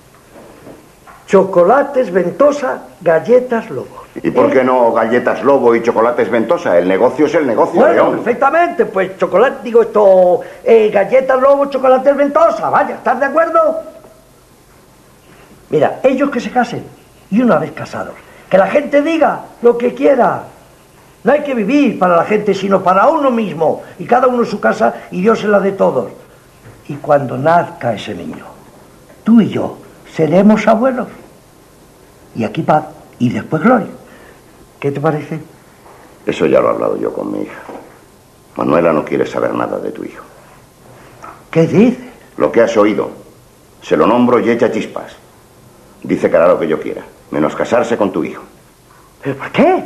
S16: Chocolates Ventosa, galletas Lobo.
S19: ¿Y por qué no galletas Lobo y chocolates Ventosa? El negocio es el negocio,
S16: Bueno,
S19: León.
S16: perfectamente. Pues chocolate, digo esto, eh, galletas Lobo, chocolates Ventosa. Vaya, ¿estás de acuerdo? Mira, ellos que se casen. Y una vez casados, que la gente diga lo que quiera. No hay que vivir para la gente, sino para uno mismo. Y cada uno en su casa y Dios en la de todos. Y cuando nazca ese niño, tú y yo seremos abuelos. Y aquí paz y después gloria. ¿Qué te parece?
S19: Eso ya lo he hablado yo con mi hija. Manuela no quiere saber nada de tu hijo.
S16: ¿Qué dices?
S19: Lo que has oído. Se lo nombro y echa chispas. Dice que hará lo que yo quiera, menos casarse con tu hijo.
S16: ¿Pero por qué?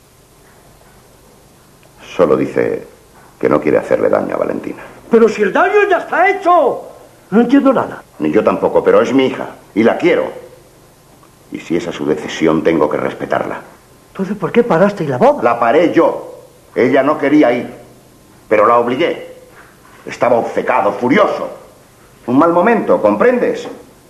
S19: Solo dice que no quiere hacerle daño a Valentina.
S16: Pero si el daño ya está hecho. No entiendo nada.
S19: Ni yo tampoco, pero es mi hija y la quiero. Y si esa es su decisión, tengo que respetarla.
S16: Entonces, ¿por qué paraste y la boda?
S19: La paré yo. Ella no quería ir, pero la obligué. Estaba obcecado, furioso. Un mal momento, ¿comprendes?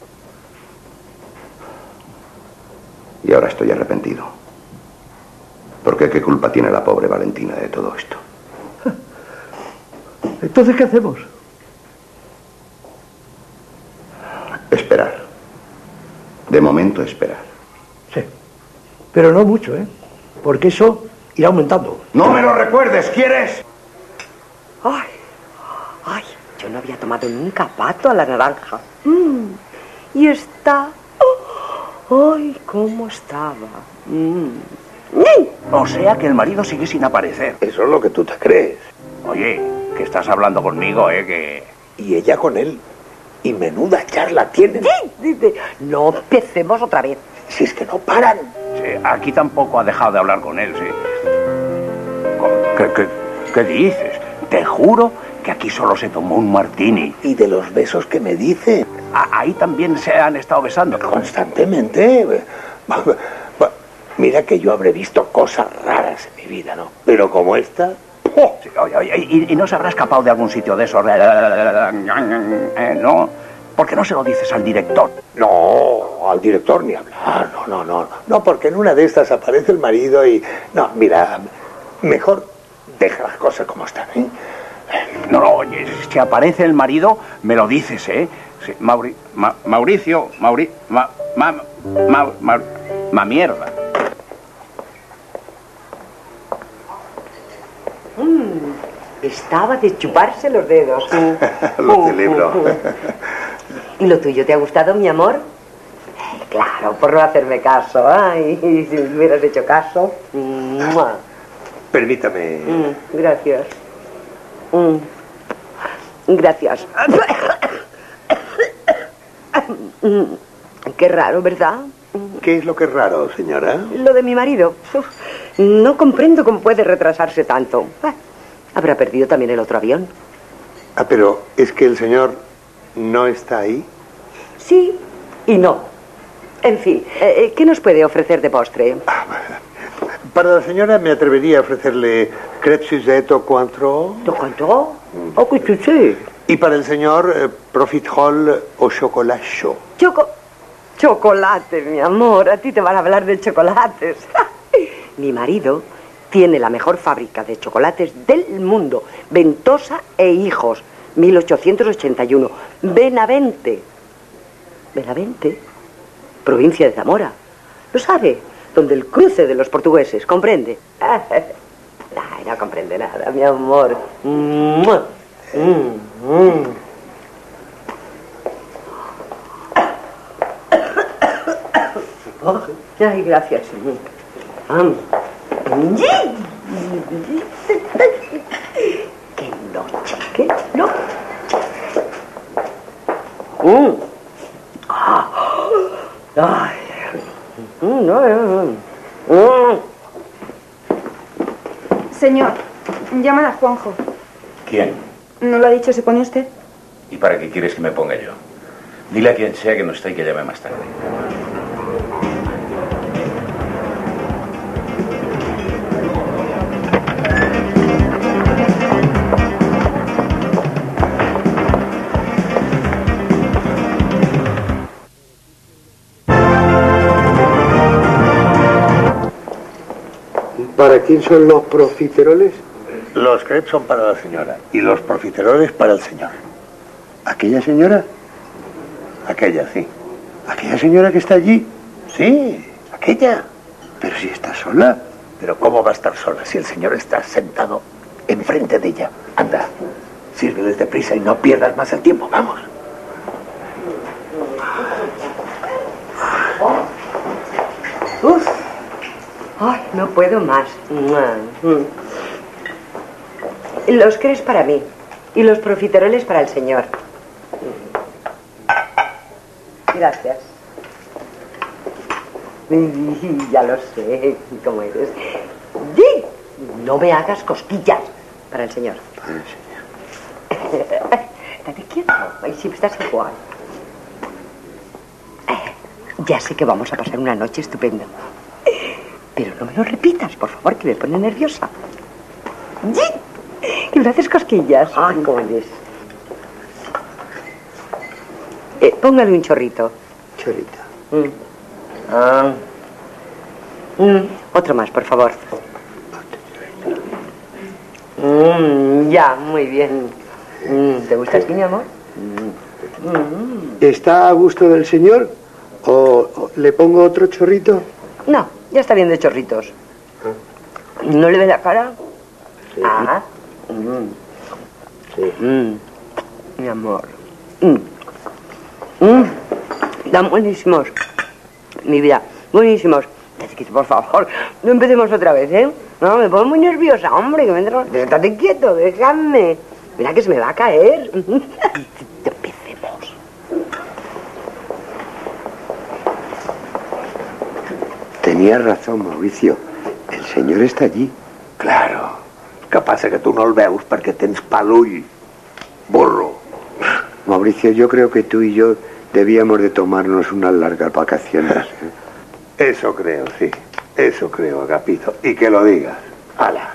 S19: Y ahora estoy arrepentido. Porque ¿qué culpa tiene la pobre Valentina de todo esto?
S16: Entonces, ¿qué hacemos?
S19: Esperar. De momento, esperar.
S16: Sí. Pero no mucho, ¿eh? Porque eso irá aumentando.
S19: ¡No me lo recuerdes! ¿Quieres?
S1: Ay, ay, yo no había tomado nunca pato a la naranja. Mm, y está... Oh, ay, cómo estaba. Mm.
S11: O sea que el marido sigue sin aparecer.
S9: Eso es lo que tú te crees.
S11: Oye, que estás hablando conmigo, ¿eh? Que...
S9: Y ella con él. Y menuda charla tienen.
S1: Sí, dice, no empecemos otra vez.
S9: Si es que no paran.
S11: Sí, aquí tampoco ha dejado de hablar con él, sí. ¿Qué, qué, qué dices? Te juro que aquí solo se tomó un martini.
S9: Y de los besos que me dice.
S11: A- ahí también se han estado besando.
S9: Constantemente. Mira que yo habré visto cosas raras en mi vida, ¿no? Pero como esta...
S11: ¡Oh! Sí, oye, oye, y, y no se habrá escapado de algún sitio de esos? Eh, ¿no? ¿Por qué no se lo dices al director?
S9: No, al director ni hablar. No, no, no. No, porque en una de estas aparece el marido y... No, mira, mejor deja las cosas como están, ¿eh?
S11: No, no, oye, si aparece el marido, me lo dices, ¿eh? Sí, Mauri, Ma, Mauricio, Mauri, ma, ma, ma, ma, ma mierda.
S1: Mm, estaba de chuparse los dedos.
S19: Lo celebro.
S1: ¿Y lo tuyo te ha gustado, mi amor? Eh, claro, por no hacerme caso. Ay, si me hubieras hecho caso. ¡Mua!
S9: Permítame.
S1: Mm, gracias. Mm, gracias. Mm, qué raro, ¿verdad?
S9: ¿Qué es lo que es raro, señora?
S1: Lo de mi marido. Uf, no comprendo cómo puede retrasarse tanto. Ah, ¿habrá perdido también el otro avión?
S9: Ah, pero ¿es que el señor no está ahí?
S1: Sí y no. En fin, eh, ¿qué nos puede ofrecer de postre?
S9: Para la señora me atrevería a ofrecerle crêpes Suzette au cointreau.
S1: ¿Au cointreau? ¿O qué tú sí?
S9: Y para el señor, eh, profiterol au chocolat chaud.
S1: Choco... Chocolate, mi amor. A ti te van a hablar de chocolates. Mi marido tiene la mejor fábrica de chocolates del mundo. Ventosa e Hijos, mil ochocientos ochenta y uno. Benavente. Benavente, provincia de Zamora. ¿Lo sabe? Donde el cruce de los portugueses, ¿comprende? Ay, no comprende nada, mi amor. Mm, mm. Ay, gracias. ¿Qué? No. Mm. Ah. Ay. Mm, no, no, no. Mm.
S20: Señor, llaman a Juanjo.
S11: ¿Quién?
S20: ¿No lo ha dicho? ¿Se pone usted?
S11: ¿Y para qué quieres que me ponga yo? Dile a quien sea que no está y que llame más tarde.
S9: ¿Para quién son los profiteroles?
S16: Los crepes son para la señora y los profiteroles para el señor. ¿Aquella señora? Aquella, sí. ¿Aquella señora que está allí? Sí, aquella. Pero si está sola. Pero ¿cómo va a estar sola si el señor está sentado enfrente de ella? Anda, sírveles deprisa y no pierdas más el tiempo, vamos.
S1: Uf. Ay, no puedo más. Los crepes para mí y los profiteroles para el señor. Gracias. Ya lo sé, cómo eres. ¡Sí! No me hagas cosquillas para el señor.
S16: Para el señor.
S1: Date quieto. Ay, siempre estás igual. Ya sé que vamos a pasar una noche estupenda. Pero no me lo repitas, por favor, que me pone nerviosa. ¡Sí! Que me haces cosquillas. Ay, cómo eres. Eh, póngale un chorrito.
S9: Chorrito.
S1: Mm. Ah. Mm. Otro más, por favor. Mm, ya, muy bien. Mm. ¿Te gusta así, mi amor? Mm. Mm.
S9: ¿Está a gusto del señor? ¿O, o le pongo otro chorrito?
S1: No, ya está bien de chorritos. ¿No le ve la cara?
S9: Sí.
S1: Ah. Mm.
S9: Sí.
S1: Mm. Mi amor. Mm. Mm. Están buenísimos. Mi vida, buenísimos. Es que, por favor, no empecemos otra vez, ¿eh? No, me pongo muy nerviosa, hombre, que me entro... Estate quieto, déjame. Mira que se me va a caer. Empecemos.
S9: Tenías razón, Mauricio. El señor está allí.
S16: Claro. Capaz que tú no el veus perquè tens palull. Burro.
S9: Mauricio, yo creo que tú y yo debíamos de tomarnos unas largas vacaciones.
S16: Eso creo, sí. Eso creo, Agapito. Y que lo digas. ¡Hala!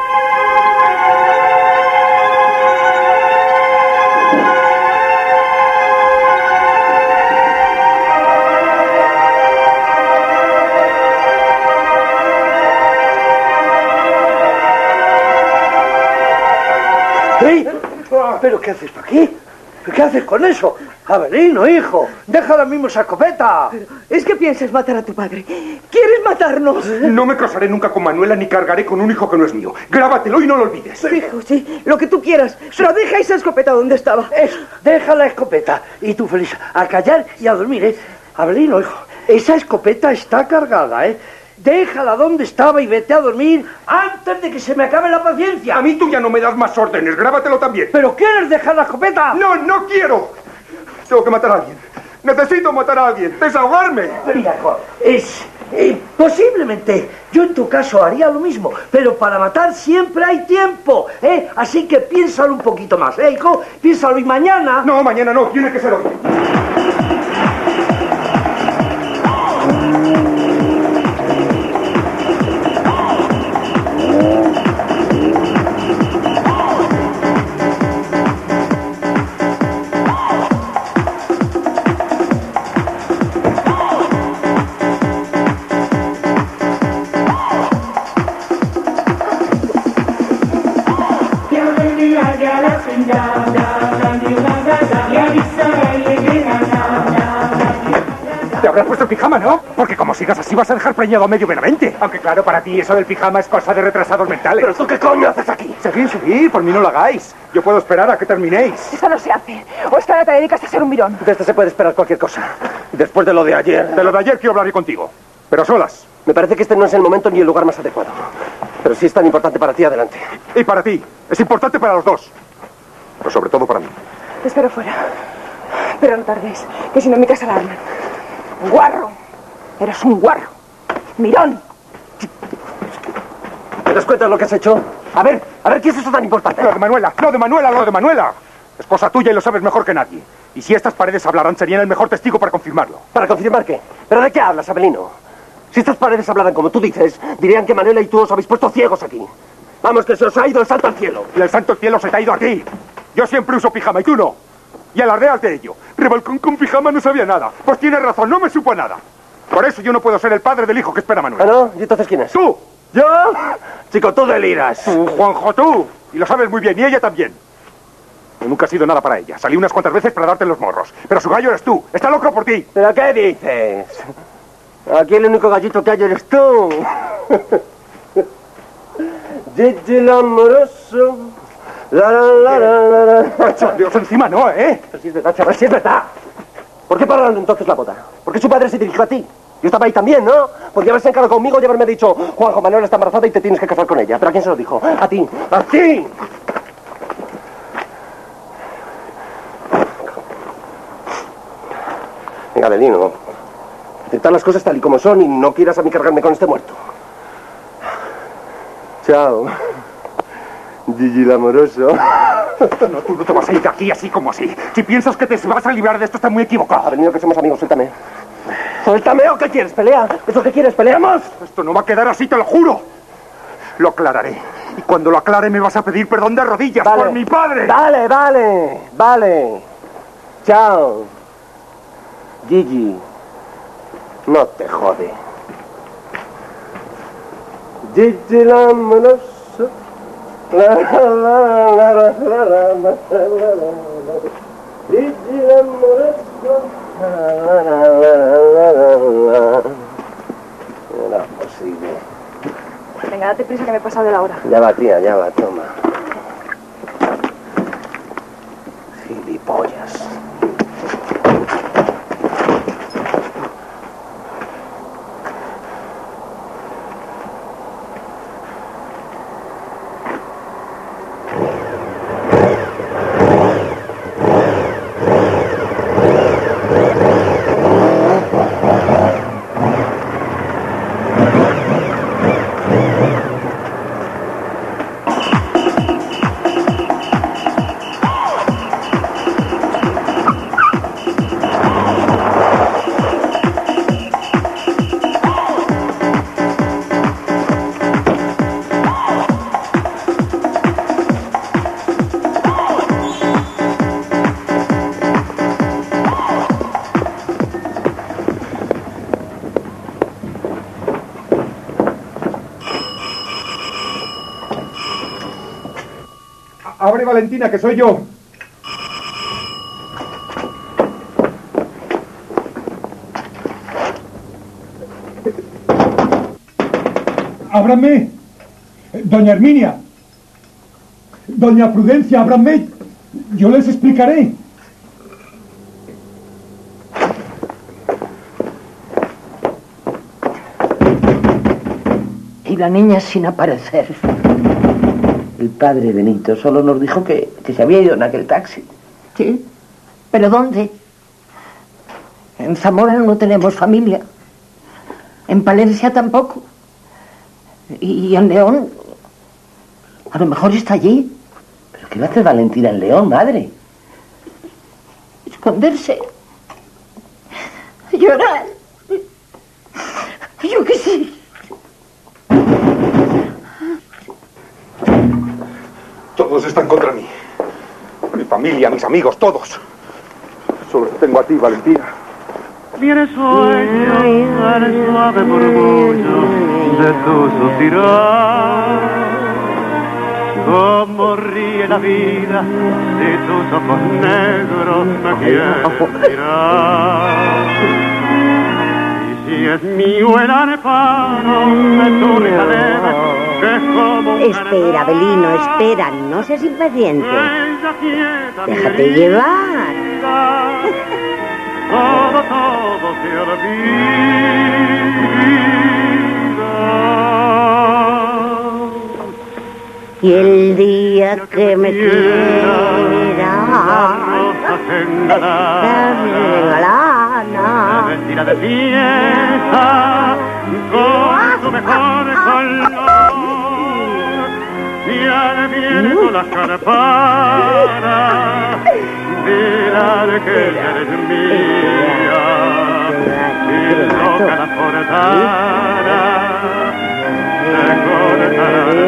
S9: ¡Ey! ¿Pero qué haces tú aquí? ¿Qué haces con eso? Avelino, hijo, deja la misma esa escopeta.
S15: Pero es que piensas matar a tu padre. ¿Quieres matarnos?
S17: No me casaré nunca con Manuela ni cargaré con un hijo que no es mío. Grábatelo y no lo olvides.
S15: Hijo, sí, lo que tú quieras. Pero deja esa escopeta donde estaba.
S9: Eso, deja la escopeta. Y tú, feliz, a callar y a dormir, ¿eh? Avelino, hijo, esa escopeta está cargada, ¿eh? Déjala donde estaba y vete a dormir antes de que se me acabe la paciencia.
S17: A mí tú ya no me das más órdenes, grábatelo también.
S9: ¿Pero quieres dejar la escopeta?
S17: No, no quiero. Tengo que matar a alguien. Necesito matar a alguien, desahogarme.
S9: Mira, es... Eh, posiblemente yo en tu caso haría lo mismo, pero para matar siempre hay tiempo, ¿eh? Así que piénsalo un poquito más, ¿eh, hijo? Piénsalo y mañana...
S17: No, mañana no, tiene que ser hoy. Te habrás puesto el pijama, ¿no? Porque como sigas así vas a dejar preñado a medio Benavente. Aunque claro, para ti eso del pijama es cosa de retrasados mentales.
S9: ¿Pero tú qué coño haces aquí?
S17: Seguid, subid, por mí no lo hagáis. Yo puedo esperar a que terminéis.
S15: Eso no se hace. O es que ahora te dedicas a ser un mirón.
S16: De este se puede esperar cualquier cosa. Después de lo de ayer...
S17: De lo de ayer quiero hablar contigo. Pero a solas.
S16: Me parece que este no es el momento ni el lugar más adecuado. Pero si es tan importante para ti, adelante.
S17: Y para ti. Es importante para los dos. Pero sobre todo para mí.
S20: Te espero fuera. Pero no tardéis, que si no mi casa la arman. ¡Guarro! Eres un guarro. ¡Mirón!
S9: ¿Te das cuenta de lo que has hecho? A ver, a ver, ¿qué es eso tan importante?
S17: Lo de Manuela, lo de Manuela, lo de Manuela. Es cosa tuya y lo sabes mejor que nadie. Y si estas paredes hablaran, serían el mejor testigo para confirmarlo.
S9: ¿Para confirmar qué? ¿Pero de qué hablas, Abelino? Si estas paredes hablaran como tú dices, dirían que Manuela y tú os habéis puesto ciegos aquí. Vamos, que se os ha ido el santo al cielo.
S17: Y el santo cielo se te ha ido a ti. Yo siempre uso pijama y tú no. Y alardeas de ello. Revolcón con pijama no sabía nada. Pues tienes razón, no me supo nada. Por eso yo no puedo ser el padre del hijo que espera Manuel.
S9: ¿Ah, no? ¿Y entonces quién es?
S17: ¡Tú!
S9: ¿Yo? Chico, tú deliras.
S17: Tú, Juanjo, tú. Y lo sabes muy bien, y ella también. Yo nunca he sido nada para ella. Salí unas cuantas veces para darte los morros. Pero su gallo eres tú. Está loco por ti.
S9: ¿Pero qué dices? Aquí el único gallito que hay eres tú. Gigi el amoroso. La, la, la, la, la, la.
S17: Dios, encima no, ¿eh?
S9: Pero si es verdad, chaval, si es verdad. ¿Por qué pararon entonces la boda? Porque su padre se dirigió a ti. Yo estaba ahí también, ¿no? Podría haberse encargado conmigo y haberme dicho, Juanjo, Manuela está embarazada y te tienes que casar con ella. ¿Pero a quién se lo dijo? A ti. ¡A ti! Venga, Adelino. Aceptar las cosas tal y como son y no quieras a mí cargarme con este muerto. Chao. Gigi el amoroso.
S17: No, tú no te vas a ir de aquí así como así. Si piensas que te vas a librar de esto, estás muy equivocado.
S9: Ha venido que somos amigos, suéltame. ¡Suéltame! ¿O qué quieres? ¿Pelea? ¿Eso qué quieres? ¿Peleamos?
S17: Esto no va a quedar así, te lo juro. Lo aclararé. Y cuando lo aclare me vas a pedir perdón de rodillas
S9: vale.
S17: por mi padre.
S9: Vale, vale, vale. Chao. Gigi. No te jode. Gigi el amoroso. La, la, la, la, la, la, la, la, la. Gigi el amoroso. La, la, la, la, la, la. No es posible.
S20: Venga, date prisa que me he pasado de la hora.
S9: Ya va, tía, ya va, toma. Gilipollas.
S17: Abre, Valentina, que soy yo. Ábranme. Doña Herminia. Doña Prudencia, ábranme. Yo les explicaré.
S8: Y la niña sin aparecer. El padre Benito solo nos dijo que, que se había ido en aquel taxi. Sí, ¿pero dónde? En Zamora no tenemos familia. En Palencia tampoco. Y, y en León, a lo mejor está allí.
S7: ¿Pero qué va a hacer Valentina en León, madre?
S8: Esconderse. Llorar. Yo qué sé.
S17: Todos están contra mí. Mi familia, mis amigos, todos. Solo tengo a ti, Valentina.
S21: Viene sueño al suave murmullo de tu suspirar. Como ríe la vida si tus ojos negros me quieren mirar. Y si es mío el arpano de tu risa leve, que es como un
S22: Espera, Abelino, espera, no seas impaciente. Déjate llevar.
S21: Todo, todo se olvida.
S22: Y el día que me quiera,
S21: me vestirá de fiesta con su mejor color y al viento las campanas dirán que eres mía y toca la portada se cortará el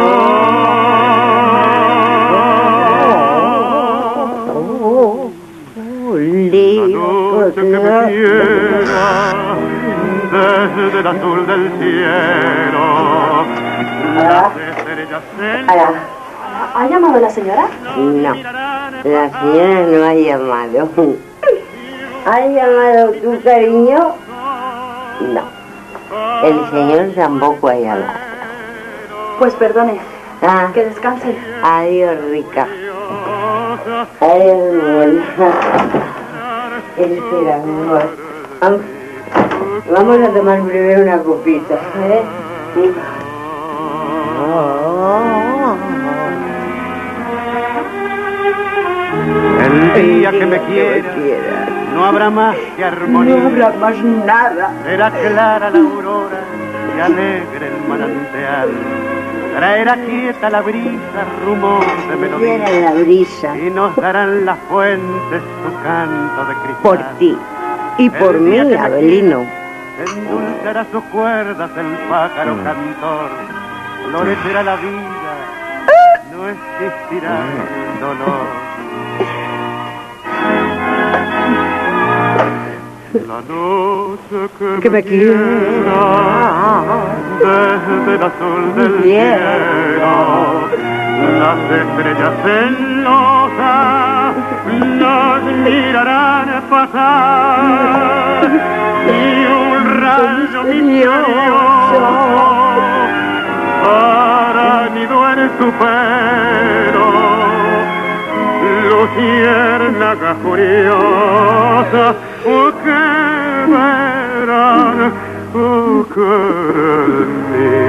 S21: que me quiera desde el azul del cielo las estrellas del...
S2: ¿Ha llamado la señora?
S22: No, la señora no ha llamado. ¿Ha llamado tu cariño? No, el señor tampoco ha llamado.
S2: Pues perdone,
S22: ah,
S2: que descanse.
S22: Adiós, rica. Adiós, buena. Espera, mi amor. Vamos a tomar primero una copita, ¿eh? Sí.
S21: El día que me quiera, no habrá más que armonía.
S22: No habrá más nada.
S21: Será clara la aurora y alegre el manantial. Traerá quieta la brisa, rumor de melodía.
S22: Era la brisa.
S21: Y nos darán las fuentes su canto de cristal.
S22: Por ti y por
S21: El
S22: mí,
S21: día que me
S22: Abelino.
S21: endulzará sus cuerdas el pájaro cantor. Florecerá la vida, no existirá dolor. La noche que,
S22: Que me
S21: quiera desde el azul del cielo, las estrellas celosas nos mirarán pasar y un rayo misterioso hará nido en su pelo. Luciérnaga furiosa, oh, que verán, oh, que en mi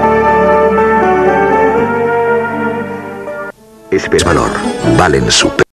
S6: Valor, valen su